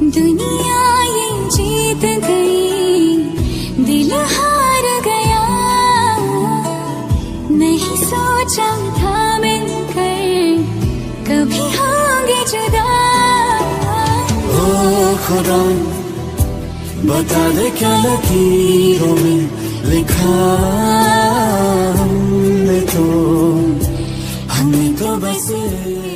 दुनिया ये जीत गई, दिल हार गया, नहीं सोचा था मिलकर कभी होंगे जुदा। ओ खुदा बता दे क्या लकीरों में लिखा, हमने तो बस